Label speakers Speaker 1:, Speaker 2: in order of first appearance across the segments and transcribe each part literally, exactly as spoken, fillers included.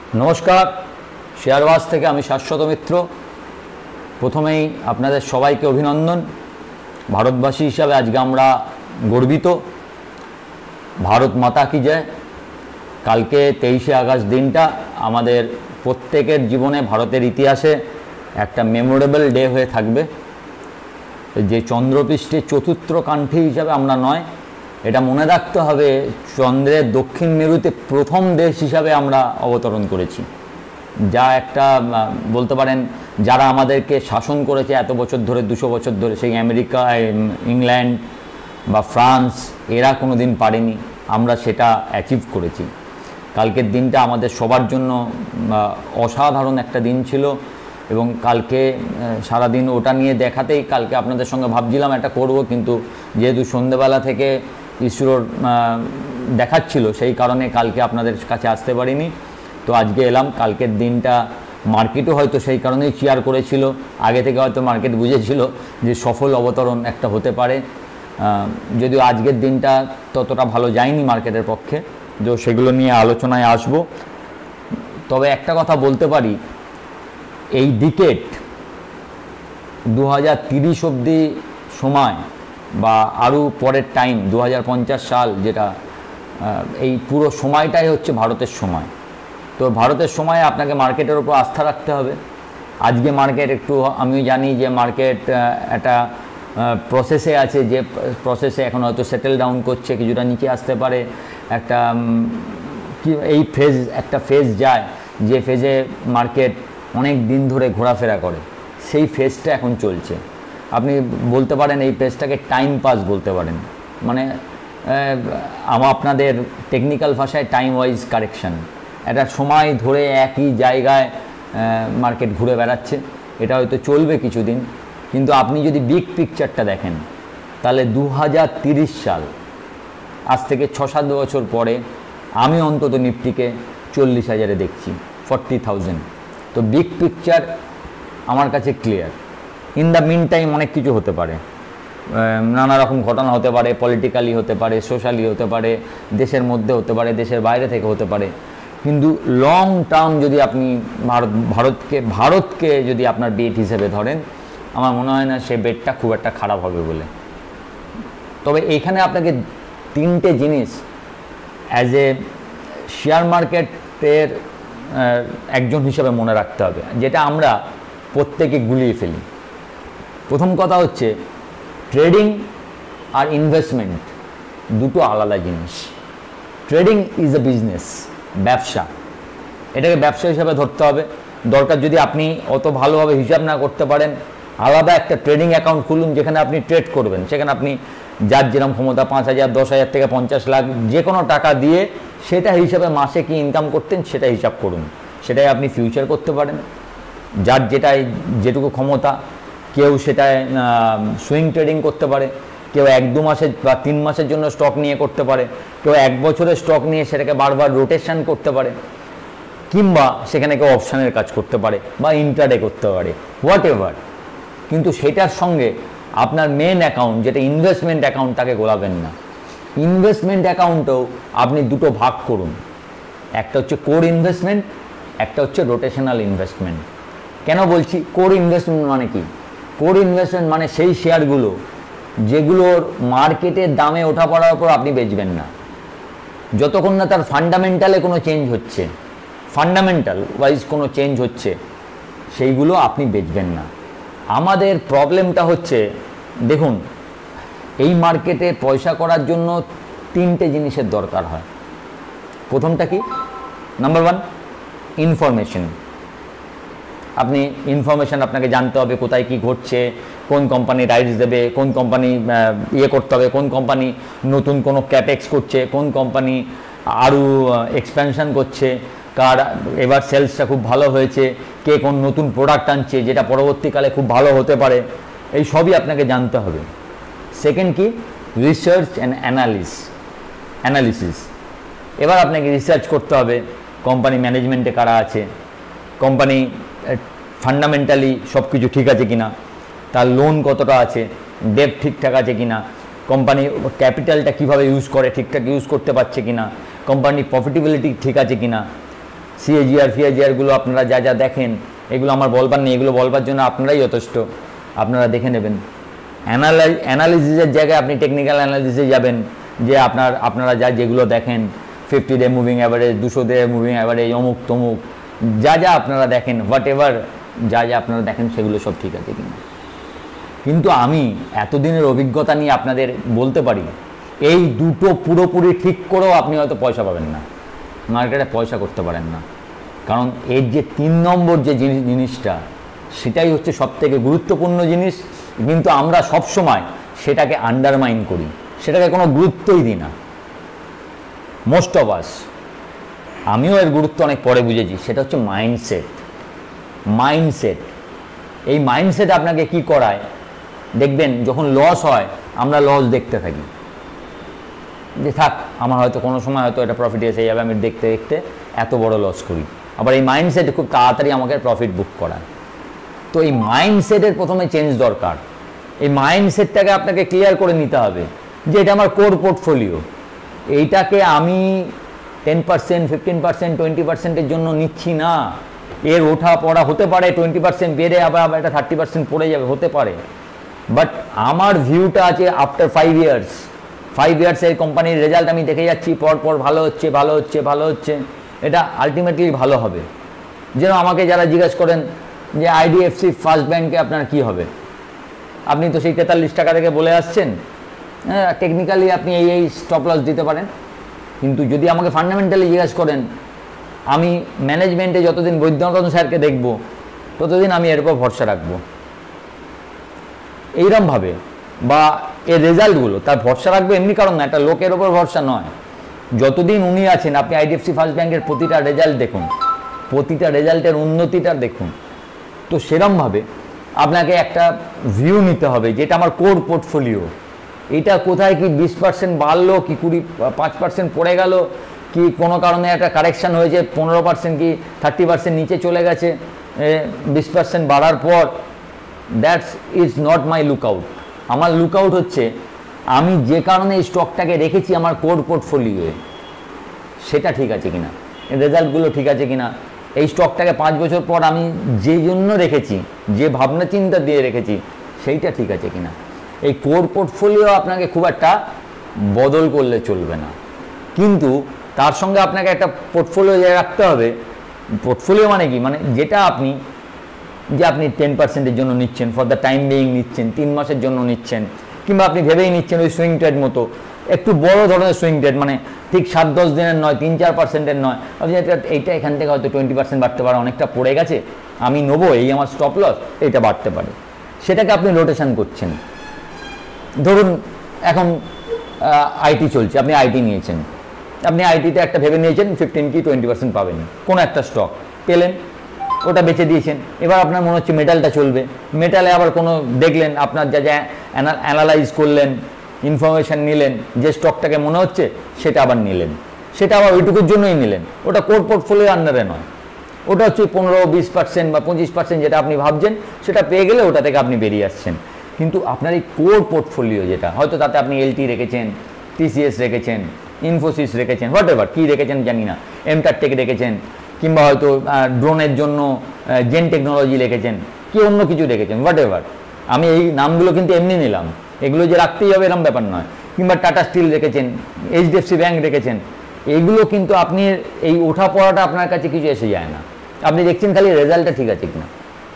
Speaker 1: নমস্কার, শেয়ারবাজ থেকে আমি শাশ্বত মিত্র। প্রথমেই আপনাদের সবাইকে অভিনন্দন। ভারতবাসী হিসাবে আজকে আমরা গর্বিত। ভারত মাতা কি জয়। কালকে তেইশে আগস্ট দিনটা আমাদের প্রত্যেকের জীবনে, ভারতের ইতিহাসে একটা মেমোরেবল ডে হয়ে থাকবে। যে চন্দ্রপৃষ্ঠে চতুর্থ কান্ঠি হিসাবে আমরা নয়, এটা মনে রাখতে হবে, চন্দ্রের দক্ষিণ মেরুতে প্রথম দেশ হিসাবে আমরা অবতরণ করেছি। যা একটা বলতে পারেন, যারা আমাদেরকে শাসন করেছে এত বছর ধরে, দুশো বছর ধরে, সেই আমেরিকা, ইংল্যান্ড বা ফ্রান্স, এরা কোনো দিন পারেনি, আমরা সেটা অ্যাচিভ করেছি। কালকের দিনটা আমাদের সবার জন্য অসাধারণ একটা দিন ছিল এবং কালকে সারাদিন ওটা নিয়ে দেখাতেই কালকে আপনাদের সঙ্গে ভাবছিলাম এটা করব, কিন্তু যেহেতু সন্ধ্যেবেলা থেকে ইসরোর দেখাচ্ছিল, সেই কারণে কালকে আপনাদের কাছে আসতে পারিনি। তো আজকে এলাম। কালকের দিনটা মার্কেটও হয়তো সেই কারণেই চেয়ার করেছিল, আগে থেকে হয়তো মার্কেট বুঝেছিল যে সফল অবতরণ একটা হতে পারে। যদিও আজকের দিনটা ততটা ভালো যায়নি মার্কেটের পক্ষে, তো সেগুলো নিয়ে আলোচনায় আসব। তবে একটা কথা বলতে পারি, এই ডিকেট দু হাজার তিরিশ অবধি সময় বা আরও পরের টাইম দু হাজার পঞ্চাশ সাল, যেটা এই পুরো সময়টাই হচ্ছে ভারতের সময়। তো ভারতের সময়ে আপনাকে মার্কেটের উপর আস্থা রাখতে হবে। আজকে মার্কেট একটু, আমি জানি যে মার্কেট একটা প্রসেসে আছে, যে প্রসেসে এখন হয়তো সেটেল ডাউন করছে, কিছুটা নিচে আসতে পারে। একটা কি এই ফেজ, একটা ফেজ যায় যে ফেজে মার্কেট অনেক দিন ধরে ঘোরাফেরা করে, সেই ফেজটা এখন চলছে। আপনি বলতে পারেন এই ফেজটাকে টাইম পাস বলতে পারেন, মানে আমার আপনাদের টেকনিক্যাল ভাষায় টাইম ওয়াইজ কারেকশান। একটা সময় ধরে একই জায়গায় মার্কেট ঘুরে বেড়াচ্ছে, এটা হয়তো চলবে কিছুদিন। কিন্তু আপনি যদি বিগ পিকচারটা দেখেন, তাহলে দু হাজার তিরিশ সাল, আজ থেকে ছ সাত বছর পরে আমি অন্তত নিফটিকে চল্লিশ হাজারে দেখছি, ফর্টি থাউজেন্ড। তো বিগ পিকচার আমার কাছে clear. In the meantime অনেক কিছু হতে পারে, নানা রকম ঘটনা হতে পারে, পলিটিক্যালি হতে পারে, সোশ্যালি হতে পারে, দেশের মধ্যে হতে পারে, দেশের বাইরে থেকে হতে পারে। কিন্তু লং টার্ম যদি আপনি ভারত ভারতকে ভারতকে যদি আপনার বেট হিসেবে ধরেন, আমার মনে হয় না সে বেটটা খুব একটা খারাপ হবে বলে। তবে এইখানে আপনাকে তিনটে জিনিস অ্যাজ এ শেয়ার মার্কেটের একজন হিসাবে মনে রাখতে হবে, যেটা আমরা প্রত্যেকে গুলিয়ে ফেলি। প্রথম কথা হচ্ছে, ট্রেডিং আর ইনভেস্টমেন্ট দুটো আলাদা জিনিস। ট্রেডিং ইজ এ বিজনেস, ব্যবসা। এটাকে ব্যবসা হিসাবে ধরতে হবে। দরকার যদি আপনি অত ভালোভাবে হিসাব না করতে পারেন, আলাদা একটা ট্রেডিং অ্যাকাউন্ট খুলুন, যেখানে আপনি ট্রেড করবেন। সেখানে আপনি যার যেরকম ক্ষমতা, পাঁচ হাজার দশ হাজার থেকে পঞ্চাশ লাখ, যে কোনো টাকা দিয়ে সেটা হিসাবে মাসে কি ইনকাম করতেন সেটা হিসাব করুন। সেটাই আপনি ফিউচার করতে পারেন, যার যেটাই যেটুকু ক্ষমতা। কেউ সেটায় সুইং ট্রেডিং করতে পারে, কেউ এক দু মাসের বা তিন মাসের জন্য স্টক নিয়ে করতে পারে, কেউ এক বছরের স্টক নিয়ে সেটাকে বারবার রোটেশন করতে পারে, কিংবা সেখানে কেউ অপশানের কাজ করতে পারে বা ইন্ট্রাডে করতে পারে, হোয়াট এভার। কিন্তু সেটার সঙ্গে আপনার মেন অ্যাকাউন্ট, যেটা ইনভেস্টমেন্ট অ্যাকাউন্ট, তাকে গোলাবেন না। ইনভেস্টমেন্ট অ্যাকাউন্টেও আপনি দুটো ভাগ করুন, একটা হচ্ছে কোর ইনভেস্টমেন্ট, একটা হচ্ছে রোটেশনাল ইনভেস্টমেন্ট। কেন বলছি কোর ইনভেস্টমেন্ট মানে কি? কোর ইনভেস্টমেন্ট মানে সেই শেয়ারগুলো যেগুলোর মার্কেটের দামে ওঠা পড়ার উপর আপনি বেচবেন না, যতক্ষণ না তার ফান্ডামেন্টালে কোনো চেঞ্জ হচ্ছে, ফান্ডামেন্টাল ওয়াইজ কোনো চেঞ্জ হচ্ছে, সেইগুলো আপনি বেচবেন না। আমাদের প্রবলেমটা হচ্ছে, দেখুন, এই মার্কেটে পয়সা করার জন্য তিনটে জিনিসের দরকার হয়। প্রথমটা কি? Number one, information. আপনি ইনফরমেশান আপনাকে জানতে হবে, কোথায় কি ঘটছে, কোন কোম্পানি রাইটস দেবে, কোন কোম্পানি ইয়ে করতে হবে, কোন কোম্পানি নতুন কোনো ক্যাপেক্স করছে, কোন কোম্পানি আরও এক্সপ্যানশন করছে, কার এবার সেলসটা খুব ভালো হয়েছে, কে কোন নতুন প্রোডাক্ট আনছে যেটা পরবর্তীকালে খুব ভালো হতে পারে, এই সবই আপনাকে জানতে হবে। সেকেন্ড কি? রিসার্চ অ্যান্ড অ্যানালিস অ্যানালিসিস এবার আপনাকে রিসার্চ করতে হবে, কোম্পানি ম্যানেজমেন্টে কারা আছে, কোম্পানি ফান্ডামেন্টালি সব কিছু ঠিক আছে কিনা, তার লোন কতটা আছে, ডেট ঠিকঠাক আছে কিনা, কোম্পানি ক্যাপিটালটা কীভাবে ইউজ করে ঠিকঠাক ইউজ করতে পারছে কিনা, কোম্পানির প্রফিটেবিলিটি ঠিক আছে কিনা, সিএজিআর ফিএজিআরগুলো আপনারা যা যা দেখেন এগুলো আমার বলবার নেই, এগুলো বলবার জন্য আপনারাই যথেষ্ট, আপনারা দেখে নেবেন। অ্যানালাই অ্যানালিসিসের জায়গায় আপনি টেকনিক্যাল অ্যানালিসিসে যাবেন, যে আপনার আপনারা যা যেগুলো দেখেন ফিফটি ডে মুভিং অ্যাভারেজ, দুশো ডে মুভিং অ্যাভারেজ, অমুক তমুক যা যা আপনারা দেখেন, হোয়াট এভার যা যা আপনারা দেখেন সেগুলো সব ঠিক আছে কিনা। কিন্তু আমি এতদিনের অভিজ্ঞতা নিয়ে আপনাদের বলতে পারি এই দুটো পুরোপুরি ঠিক করেও আপনি হয়তো পয়সা পাবেন না, মার্কেটে পয়সা করতে পারেন না। কারণ এর যে তিন নম্বর যে জিনিস জিনিসটা সেটাই হচ্ছে সবথেকে গুরুত্বপূর্ণ জিনিস, কিন্তু আমরা সব সময় সেটাকে আন্ডারমাইন করি, সেটাকে কোনো গুরুত্বই দিই না মোস্ট অফ আস। আমিও এর গুরুত্ব অনেক পরে বুঝেছি, সেটা হচ্ছে মাইন্ডসেট। মাইন্ডসেট এই মাইন্ডসেট আপনাকে কি করায় দেখবেন, যখন লস হয় আমরা লস দেখতে থাকি, যে থাক আমার হয়তো কোনো সময় হয়তো এটা প্রফিট এসে যাবে, আমি দেখতে দেখতে এত বড় লস করি। আবার এই মাইন্ডসেট খুব তাড়াতাড়ি আমাকে প্রফিট বুক করায়। তো এই মাইন্ডসেটের প্রথমে চেঞ্জ দরকার। এই মাইন্ডসেটটাকে আপনাকে ক্লিয়ার করে নিতে হবে যে এটা আমার কোর পোর্টফোলিও, এইটাকে আমি ten percent fifteen percent twenty পার্সেন্টের জন্য নিচ্ছি না। এর ওঠা পড়া হতে পারে, টোয়েন্টি পার্সেন্ট বেড়ে আবার আবার এটা থার্টি পার্সেন্ট পড়ে যাবে, হতে পারে। বাট আমার ভিউটা আছে আফটার ফাইভ ইয়ার্স ফাইভ ইয়ার্সের কোম্পানির রেজাল্ট আমি দেখে যাচ্ছি, পর পর ভালো হচ্ছে ভালো হচ্ছে ভালো হচ্ছে, এটা আলটিমেটলি ভালো হবে। যেন আমাকে যারা জিজ্ঞেস করেন যে আইডিএফসি ফার্স্ট ব্যাংকে আপনার কি হবে, আপনি তো সেই তেতাল্লিশ টাকা থেকে বলে আসছেন, হ্যাঁ টেকনিক্যালি আপনি এই এই স্টপ লস দিতে পারেন, কিন্তু যদি আমাকে ফান্ডামেন্টালি জিজ্ঞেস করেন, আমি ম্যানেজমেন্টে যতদিন বৈদ্যনাথন স্যারকে দেখব ততদিন আমি এর উপর ভরসা রাখবো। এইরকমভাবে বা এর রেজাল্টগুলো তার ভরসা রাখবো এমনি কারণ না, একটা লোকের ওপর ভরসা নয়। যতদিন উনি আছেন আপনি আইডিএফসি ফার্স্ট ব্যাংকের প্রতিটা রেজাল্ট দেখুন, প্রতিটা রেজাল্টের উন্নতিটা দেখুন। তো সেরমভাবে আপনাকে একটা ভিউ নিতে হবে যেটা আমার কোর পোর্টফোলিও, এটা কোথায় কি বিশ পার্সেন্ট বাড়লো কি কুড়ি পাঁচ পার্সেন্ট পড়ে গেল, কি কোনো কারণে একটা কারেকশান হয়েছে পনেরো পার্সেন্ট কি থার্টি পার্সেন্ট নিচে চলে গেছে বিশ পার্সেন্ট বাড়ার পর, that's is not my lookout. আমার লুকআউট হচ্ছে আমি যে কারণে এই স্টকটাকে রেখেছি আমার কোর পোর্টফোলিওয়ে, সেটা ঠিক আছে কিনা, রেজাল্টগুলো ঠিক আছে কিনা, এই স্টকটাকে পাঁচ বছর পর আমি যে জন্য রেখেছি, যে ভাবনা চিন্তা দিয়ে রেখেছি, সেইটা ঠিক আছে কিনা। এই কোর পোর্টফোলিও আপনাকে খুব একটা বদল করলে চলবে না, কিন্তু তার সঙ্গে আপনাকে একটা পোর্টফোলিও রাখতে হবে। পোর্টফোলিও মানে কি, মানে যেটা আপনি যে আপনি টেন পার্সেন্টের জন্য নিচ্ছেন, ফর দ্য টাইম বিইং নিচ্ছেন, তিন মাসের জন্য নিচ্ছেন, কিংবা আপনি ভেবেই নিচ্ছেন ওই সুইং ট্রেড মতো একটু বড় ধরনের সুইং ট্রেড, মানে ঠিক সাত দশ দিনের নয়, তিন চার পার্সেন্টের নয়, আপনি এইটা এখান থেকে হয়তো টোয়েন্টি পার্সেন্ট বাড়তে পারে, অনেকটা পড়ে গেছে, আমি নেবো, এই আমার স্টপ লস, এইটা বাড়তে পারে, সেটাকে আপনি রোটেশন করছেন। ধরুন এখন আইটি চলছে, আপনি আইটি নিয়েছেন, আপনি আইটিতে একটা ভেবে নিয়েছেন ফিফটিন কি টোয়েন্টি পার্সেন্ট পাবেন, কোনো একটা স্টক পেলেন, ওটা বেচে দিয়েছেন। এবার আপনার মনে হচ্ছে মেটালটা চলবে, মেটালে আবার কোনো দেখলেন, আপনার যা যা অ্যানালাইজ করলেন, ইনফরমেশান নিলেন, যে স্টকটাকে মনে হচ্ছে সেটা আবার নিলেন, সেটা আবার ওইটুকুর জন্যই নিলেন, ওটা কোর পোর্টফোলিও আন্ডারে নয়, ওটা হচ্ছে পনেরো বিশ পার্সেন্ট বা পঁচিশ পার্সেন্ট যেটা আপনি ভাবছেন সেটা পেয়ে গেলে ওটা থেকে আপনি বেরিয়ে আসছেন। কিন্তু আপনার এই কোর পোর্টফোলিও যেটা, হয়তো তাতে আপনি এলটি রেখেছেন, টিসিএস রেখেছেন, ইনফোসিস রেখেছেন, হোয়াট এভার কী রেখেছেন জানি না, এমটারটেক রেখেছেন, কিংবা হয়তো ড্রোনের জন্য জেন টেকনোলজি রেখেছেন, কি অন্য কিছু রেখেছেন, হোয়াট এভার, আমি এই নামগুলো কিন্তু এমনি নিলাম, এগুলো যে রাখতেই হবে এরকম ব্যাপার নয়, কিংবা টাটা স্টিল রেখেছেন, এইচডিএফসি ব্যাংক রেখেছেন, এগুলো কিন্তু আপনি এই ওঠা পড়াটা আপনার কাছে কিছু এসে যায় না, আপনি দেখছেন খালি রেজাল্টটা ঠিক আছে কিনা।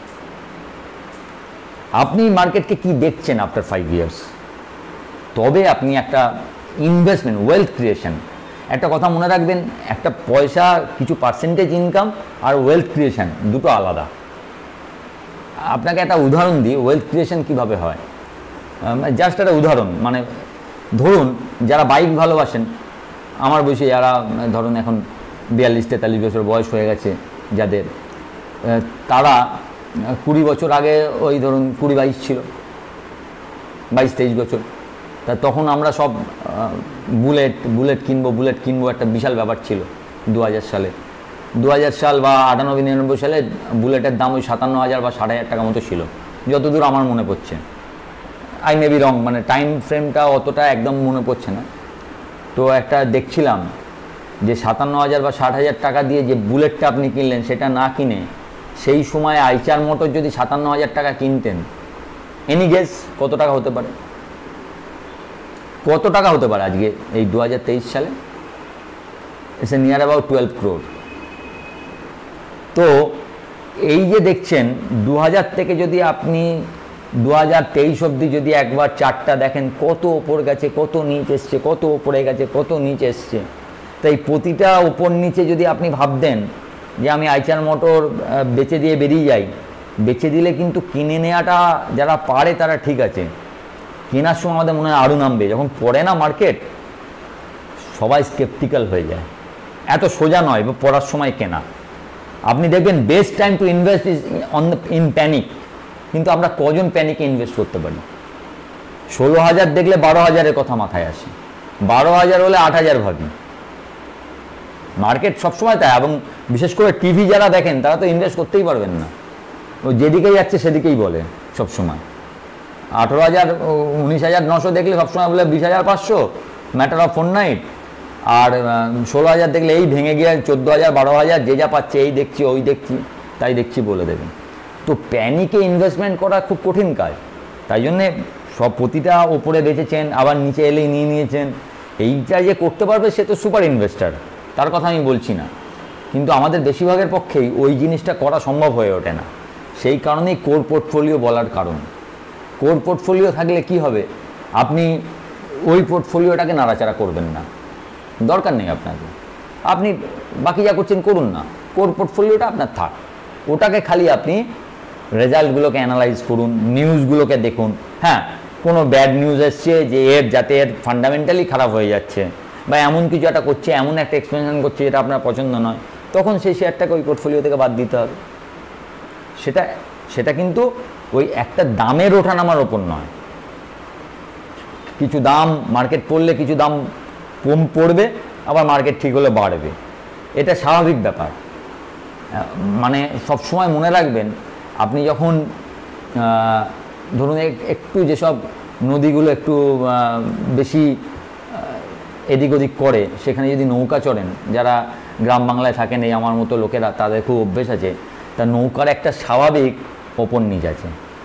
Speaker 1: আপনি মার্কেটকে কি দেখছেন আফটার ফাইভ ইয়ার্স, তবে আপনি একটা ইনভেস্টমেন্ট ওয়েলথ ক্রিয়েশন, একটা কথা মনে রাখবেন, একটা পয়সা কিছু পার্সেন্টেজ ইনকাম আর ওয়েলথ ক্রিয়েশন দুটো আলাদা। আপনাকে একটা উদাহরণ দিই ওয়েলথ ক্রিয়েশন কীভাবে হয়, জাস্ট একটা উদাহরণ, মানে ধরুন যারা বাইক ভালোবাসেন, আমার বয়সে যারা ধরুন এখন বিয়াল্লিশ তেতাল্লিশ বছর বয়স হয়ে গেছে যাদের, তারা কুড়ি বছর আগে ওই ধরুন কুড়ি বাইশ ছিল, বাইশ তেইশ বছর, তা তখন আমরা সব বুলেট বুলেট কিনবো বুলেট কিনবো একটা বিশাল ব্যাপার ছিল। দু হাজার সালে দু হাজার সাল বা আটানব্বই নিরানব্বই সালে বুলেটের দাম ওই সাতান্ন হাজার বা ষাট হাজার টাকা মতো ছিল, যতদূর আমার মনে পড়ছে, আই মে বি রং, মানে টাইম ফ্রেমটা অতটা একদম মনে পড়ছে না। তো একটা দেখছিলাম যে সাতান্ন হাজার বা ষাট হাজার টাকা দিয়ে যে বুলেটটা আপনি কিনলেন সেটা না কিনে সেই সময় আইচার মোটর যদি সাতান্ন হাজার টাকা কিনতেন, এনি গেস কত টাকা হতে পারে? কত টাকা হতে পারে আজকে এই দু হাজার তেইশ সালে? It's a near about twelve crore. তো এই যে দেখছেন দু হাজার থেকে যদি আপনি দু হাজার তেইশ অবধি যদি একবার চারটা দেখেন কত ওপর গেছে, কত নিচ এসছে, কত ওপরে গেছে, কত নিচ এসছে। তাই প্রতিটা ওপর নিচে যদি আপনি ভাবতেন যে আমি আইচার মোটর বেচে দিয়ে বেরিয়ে যাই, বেচে দিলে কিন্তু কিনে নেওয়াটা যারা পারে তারা ঠিক আছে, কেনার সময় আমাদের মনে হয় আরও নামবে। যখন পড়ে না মার্কেট, সবাই স্কেপটিক্যাল হয়ে যায়। এত সোজা নয় পড়ার সময় কেনা। আপনি দেখবেন best time to invest is on the in panic, কিন্তু আমরা কজন প্যানিকে ইনভেস্ট করতে পারি? ষোলো হাজার দেখলে বারো হাজারের কথা মাথায় আসে, বারো হাজার হলে আট হাজার ভাবি। মার্কেট সবসময় তাই, এবং বিশেষ করে টিভি যারা দেখেন তারা তো ইনভেস্ট করতেই পারবেন না, ও যেদিকেই যাচ্ছে সেদিকেই বলে সবসময়। আঠেরো হাজার উনিশ হাজার নশো দেখলে সবসময় বলে বিশ হাজার পাঁচশো ম্যাটার অফ ফোর নাইট, আর ষোলো হাজার দেখলে এই ভেঙে গিয়ে চোদ্দো হাজার বারো হাজার যে যা পাচ্ছে এই দেখছি ওই দেখছি তাই দেখছি বলে দেবেন। তো প্যানিকে ইনভেস্টমেন্ট করা খুব কঠিন কাজ। তাই জন্যে সব প্রতিটা ওপরে বেঁচেছেন, আবার নিচে এলেই নিয়ে নিয়েছেন। এইটা যে করতে পারবে সে তো সুপার ইনভেস্টার, তার কথা আমি বলছি না, কিন্তু আমাদের বেশিরভাগের পক্ষেই ওই জিনিসটা করা সম্ভব হয়ে ওঠে না। সেই কারণেই কোর পোর্টফোলিও বলার কারণ। কোর পোর্টফোলিও থাকলে কি হবে, আপনি ওই পোর্টফোলিওটাকে নাড়াচাড়া করবেন না, দরকার নেই আপনাকে। আপনি বাকি যা করছেন করুন না, কোর পোর্টফোলিওটা আপনার থাক, ওটাকে খালি আপনি রেজাল্টগুলোকে অ্যানালাইজ করুন, নিউজগুলোকে দেখুন। হ্যাঁ, কোনো ব্যাড নিউজ এসছে যে এর যাতে এর ফান্ডামেন্টালি খারাপ হয়ে যাচ্ছে, বা এমন কিছু একটা করছে, এমন একটা এক্সপেনশন করছে যেটা আপনার পছন্দ নয়, তখন সেই শেয়ারটাকে ওই পোর্টফোলিও থেকে বাদ দিতে হবে। সেটা সেটা কিন্তু ওই একটা দামের ওঠানামার ওপর নয়। কিছু দাম মার্কেট পড়লে কিছু দাম কম পড়বে, আবার মার্কেট ঠিক হলে বাড়বে, এটা স্বাভাবিক ব্যাপার। মানে সবসময় মনে রাখবেন, আপনি যখন ধরুন একটু যেসব নদীগুলো একটু বেশি এদিক ওদিক করে, সেখানে যদি নৌকা চড়েন, যারা গ্রাম বাংলায় থাকেন এই আমার মতো লোকেরা, তাদের খুব অভ্যেস আছে, তা নৌকার একটা স্বাভাবিক ওপর নিচ আছে।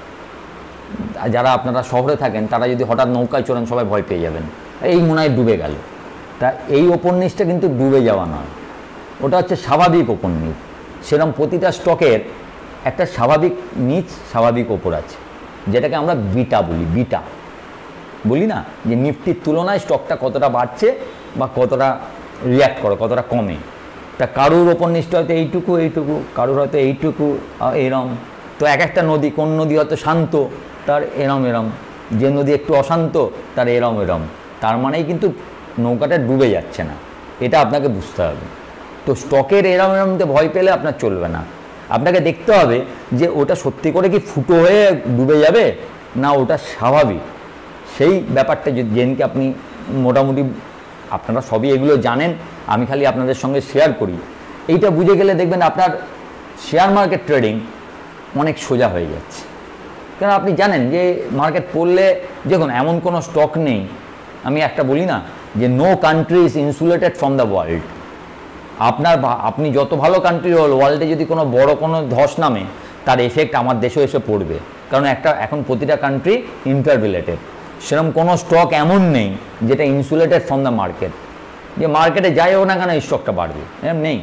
Speaker 1: যারা আপনারা শহরে থাকেন তারা যদি হঠাৎ নৌকায় চড়েন সবাই ভয় পেয়ে যাবেন, এই মনে হয় ডুবে গেল। তা এই ওপর নিচটা কিন্তু ডুবে যাওয়া নয়, ওটা হচ্ছে স্বাভাবিক ওপর নিচ। সেরকম প্রতিটা স্টকের একটা স্বাভাবিক নিচ স্বাভাবিক ওপর আছে, যেটাকে আমরা বিটা বলি। বিটা বলি না, যে নিফটির তুলনায় স্টকটা কতটা বাড়ছে বা কতটা রিয়াক্ট করে, কতটা কমে। তা কারুর ওপর নিচটা হয়তো এইটুকু এইটুকু, কারুর হয়তো এইটুকু এরম। তো এক একটা নদী, কোন নদী হয়তো শান্ত তার এরম এরম, যে নদী একটু অশান্ত তার এরম এরম। তার মানেই কিন্তু নৌকাটা ডুবে যাচ্ছে না, এটা আপনাকে বুঝতে হবে। তো স্টকের এরম এরমতে ভয় পেলে আপনার চলবে না। আপনাকে দেখতে হবে যে ওটা সত্যি করে কি ফুটো হয়ে ডুবে যাবে, না ওটা স্বাভাবিক। সেই ব্যাপারটা যদি যেদিনকে আপনি মোটামুটি, আপনারা সবই এগুলো জানেন, আমি খালি আপনাদের সঙ্গে শেয়ার করি, এইটা বুঝে গেলে দেখবেন আপনার শেয়ার মার্কেট ট্রেডিং অনেক সোজা হয়ে যাচ্ছে। কারণ আপনি জানেন যে মার্কেট পড়লে, দেখুন এমন কোনো স্টক নেই, আমি একটা বলি না যে no country is insulated from the world. আপনার আপনি যত ভালো কান্ট্রি হল, ওয়ার্ল্ডে যদি কোনো বড় কোনো ধস নামে, তার এফেক্ট আমার দেশেও এসে পড়বে। কারণ একটা এখন প্রতিটা কান্ট্রি ইন্টাররিলেটেড। সেরকম কোনো স্টক এমন নেই যেটা ইনসুলেটেড ফ্রম দ্য মার্কেট, যে মার্কেটে যাই হোক না কেন এই স্টকটা বাড়বে, এরকম নেই।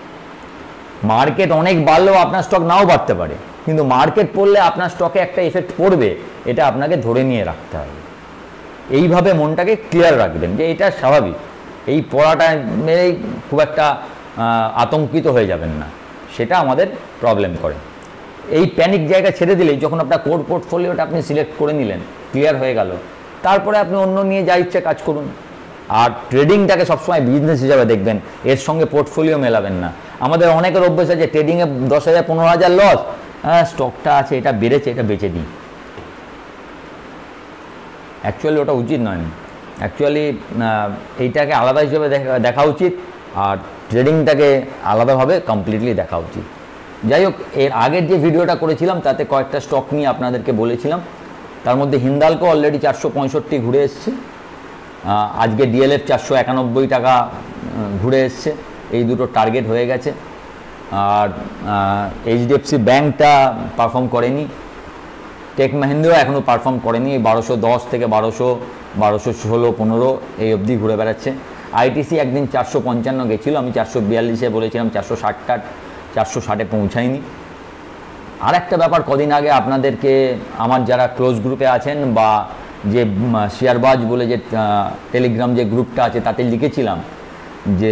Speaker 1: মার্কেট অনেক বাড়লেও আপনার স্টক নাও বাড়তে পারে, কিন্তু মার্কেট পড়লে আপনার স্টকে একটা এফেক্ট পড়বে, এটা আপনাকে ধরে নিয়ে রাখতে হবে। এইভাবে মনটাকে ক্লিয়ার রাখবেন যে এটা স্বাভাবিক। এই পড়াটা মেরেই খুব একটা আতঙ্কিত হয়ে যাবেন না, সেটা আমাদের প্রবলেম করে। এই প্যানিক জায়গা ছেড়ে দিলেই, যখন আপনার কোর পোর্টফোলিওটা আপনি সিলেক্ট করে নিলেন, ক্লিয়ার হয়ে গেল, তারপরে আপনি অন্য নিয়ে যা ইচ্ছে কাজ করুন। আর ট্রেডিংটাকে সবসময় বিজনেস হিসাবে দেখবেন, এর সঙ্গে পোর্টফোলিও মেলাবেন না। আমাদের অনেকের অভ্যেস আছে ট্রেডিংয়ে দশ হাজার পনেরো হাজার লস, হ্যাঁ স্টকটা আছে, এটা বেড়েছে, এটা বেচে দিই। অ্যাকচুয়ালি ওটা উচিত নয়। অ্যাকচুয়ালি এইটাকে আলাদা হিসেবে দেখা উচিত, আর ট্রেডিংটাকে আলাদাভাবে কমপ্লিটলি দেখা উচিত। যাই হোক, এর আগের যে ভিডিওটা করেছিলাম তাতে কয়েকটা স্টক নিয়ে আপনাদেরকে বলেছিলাম, তার মধ্যে হিন্দালকো অলরেডি চারশো পঁয়ষট্টি ঘুরে এসছে। আজকে ডিএলএফ চারশো একানব্বই টাকা ঘুরে এসছে, এই দুটো টার্গেট হয়ে গেছে। আর এইচডিএফসি ব্যাঙ্কটা পারফর্ম করেনি, টেক মাহিন্দ্রা এখনও পারফর্ম করেনি, বারোশো দশ থেকে বারোশো বারোশো ষোলো পনেরো এই অবধি ঘুরে বেড়াচ্ছে। আইটিসি একদিন চারশো পঞ্চান্ন গেছিলো, আমি চারশো বিয়াল্লিশে বলেছিলাম, চারশো ষাটটা চারশো ষাটে পৌঁছায়নি। আর একটা ব্যাপার, কদিন আগে আপনাদেরকে আমার যারা ক্লোজ গ্রুপে আছেন বা যে শেয়ারবাজ বলে যে টেলিগ্রাম যে গ্রুপটা আছে তাতে লিখেছিলাম যে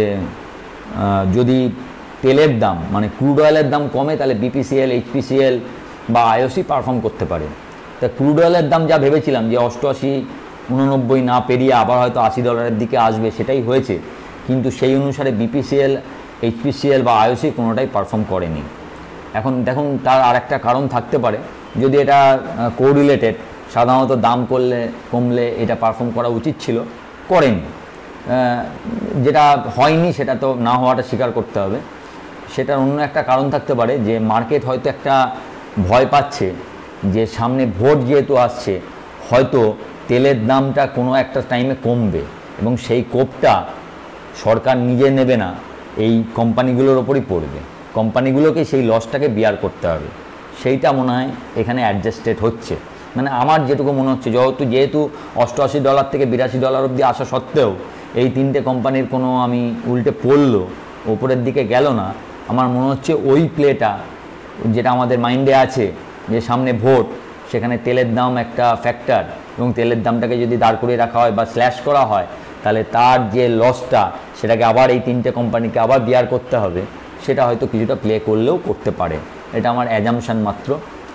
Speaker 1: যদি তেলের দাম মানে ক্রুড অয়েলের দাম কমে তাহলে বিপিসিএল, এইচপিসিএল বা আইওসি পারফর্ম করতে পারে। তা ক্রুড অয়েলের দাম যা ভেবেছিলাম যে অষ্টআশি উননব্বই না পেরিয়ে আবার হয়তো আশি ডলারের দিকে আসবে, সেটাই হয়েছে। কিন্তু সেই অনুসারে বিপিসিএল, এইচপিসিএল বা আইওসি কোনোটাই পারফর্ম করেনি। এখন দেখুন, তার আর একটা কারণ থাকতে পারে, যদি এটা কোরিলেটেড, সাধারণত দাম করলে কমলে এটা পারফর্ম করা উচিত ছিল, করেনি। যেটা হয়নি সেটা তো না হওয়াটা স্বীকার করতে হবে। সেটার অন্য একটা কারণ থাকতে পারে যে মার্কেট হয়তো একটা ভয় পাচ্ছে যে সামনে ভোট যেহেতু আসছে, হয়তো তেলের দামটা কোনো একটা টাইমে কমবে এবং সেই কোপটা সরকার নিজে নেবে না, এই কোম্পানিগুলোর ওপরই পড়বে, কোম্পানিগুলোকে সেই লসটাকে বিয়ার করতে হবে। সেইটা মনে হয় এখানে অ্যাডজাস্টেড হচ্ছে। মানে আমার যেটুকু মনে হচ্ছে, যেহেতু যেহেতু অষ্টআশি ডলার থেকে বিরাশি ডলার অবধি আসা সত্ত্বেও এই তিনটে কোম্পানির কোনো আমি উল্টে পড়লো, ওপরের দিকে গেল না, আমার মনে হচ্ছে ওই প্লেটা যেটা আমাদের মাইন্ডে আছে যে সামনে ভোট, সেখানে তেলের দাম একটা ফ্যাক্টর, এবং তেলের দামটাকে যদি দাঁড় করিয়ে রাখা হয় বা স্ল্যাশ করা হয়, তাহলে তার যে লসটা সেটাকে আবার এই তিনটে কোম্পানিকে আবার বিয়ার করতে হবে, সেটা হয়তো কিছুটা প্লে করলেও করতে পারে। এটা আমার অ্যাজাম্পশান মাত্র।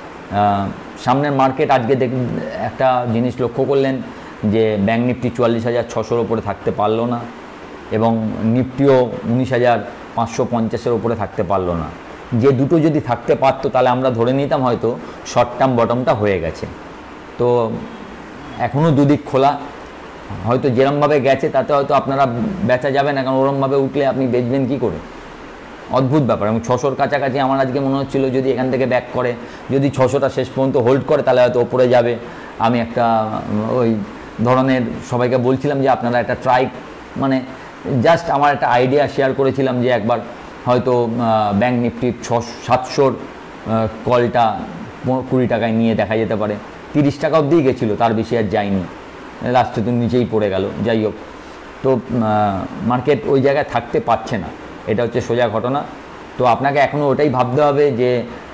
Speaker 1: সামনের মার্কেট আজকে দেখ একটা জিনিস লক্ষ্য করলেন যে ব্যাঙ্ক নিফটি চুয়াল্লিশ হাজার ছশোর ওপরে থাকতে পারলো না, এবং নিফটিও উনিশ হাজার পাঁচশো পঞ্চাশের ওপরে থাকতে পারলো না। যে দুটো যদি থাকতে পারতো তাহলে আমরা ধরে নিতাম হয়তো শর্ট টার্ম বটমটা হয়ে গেছে। তো এখনও দুদিক খোলা, হয়তো যেরমভাবে গেছে তাতে হয়তো আপনারা বেচা যাবে না, কারণ ওরমভাবে উঠলে আপনি বেচবেন কী করে? অদ্ভুত ব্যাপার। এবং ছশোর কাছাকাছি আমার আজকে মনে হচ্ছিল যদি এখান থেকে ব্যাক করে, যদি ছশোটা শেষ পর্যন্ত হোল্ড করে, তাহলে হয়তো ওপরে যাবে। আমি একটা ওই ধরনের সবাইকে বলছিলাম যে আপনারা একটা ট্রাই, মানে জাস্ট আমার একটা আইডিয়া শেয়ার করেছিলাম যে একবার হয়তো ব্যাঙ্ক নিফটির ছশো সাতশোর কলটা কুড়ি টাকায় নিয়ে দেখা যেতে পারে। তিরিশ টাকা অবধিই গেছিলো, তার বেশি আর যায়নি, লাস্টে তো নিচেই পড়ে গেল। যাই হোক, তো মার্কেট ওই জায়গায় থাকতে পারছে না, এটা হচ্ছে সোজা ঘটনা। তো আপনাকে এখনও ওটাই ভাবতে হবে যে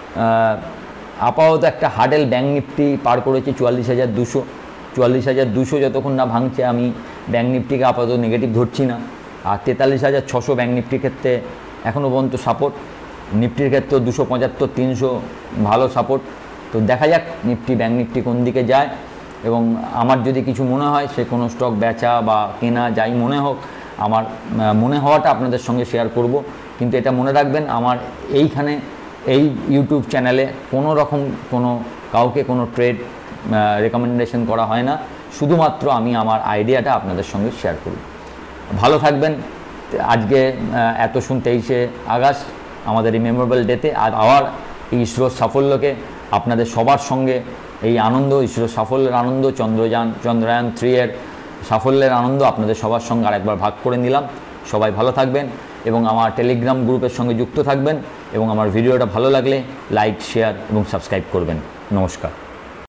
Speaker 1: আপাতত একটা হার্ডেল ব্যাঙ্ক নিফটি পার করেছে চুয়াল্লিশ হাজার দুশো চুয়াল্লিশ হাজার দুশো যতক্ষণ না ভাঙছে, আমি ব্যাঙ্ক নিফটিকে আপাতত নেগেটিভ ধরছি না। আর তেতাল্লিশ হাজার ছশো ব্যাঙ্ক নিফটির ক্ষেত্রে এখনও পর্যন্ত সাপোর্ট, নিফটির ক্ষেত্রেও দুশো পঁচাত্তর তিনশো ভালো সাপোর্ট। তো দেখা যাক নিফটি ব্যাঙ্ক নিফটি কোন দিকে যায়, এবং আমার যদি কিছু মনে হয় সে কোনো স্টক বেচা বা কেনা যাই মনে হোক, আমার মনে হওয়াটা আপনাদের সঙ্গে শেয়ার করব। কিন্তু এটা মনে রাখবেন, আমার এইখানে এই ইউটিউব চ্যানেলে কোনো রকম কোনো কাউকে কোনো ট্রেড রেকমেন্ডেশন করা হয় না, শুধুমাত্র আমি আমার আইডিয়াটা আপনাদের সঙ্গে শেয়ার করি। ভালো থাকবেন। আজকে এত শুন তেইশে আগস্ট আমাদের এই মেমোরেবল ডেতে, আর আবার এই ইসরোর সাফল্যকে আপনাদের সবার সঙ্গে, এই আনন্দ, ইসরোর সাফল্যের আনন্দ, চন্দ্রযান চন্দ্রায়ন থ্রি এর সাফল্যের আনন্দ আপনাদের সবার সঙ্গে আরেকবার ভাগ করে নিলাম। সবাই ভালো থাকবেন এবং আমার টেলিগ্রাম গ্রুপের সঙ্গে যুক্ত থাকবেন, এবং আমার ভিডিওটা ভালো লাগলে লাইক, শেয়ার এবং সাবস্ক্রাইব করবেন। নমস্কার।